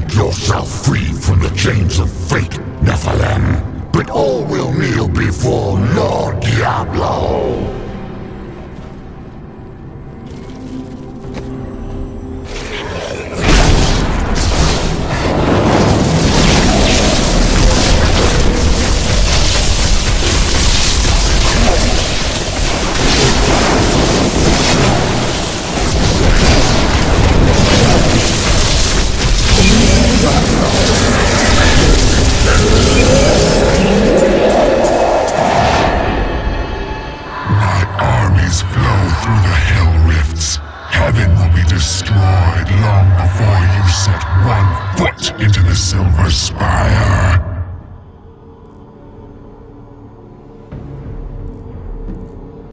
Break yourself free from the chains of fate, Nephilim, but all will kneel before Lord Diablo. Heaven will be destroyed long before you set one foot into the Silver Spire.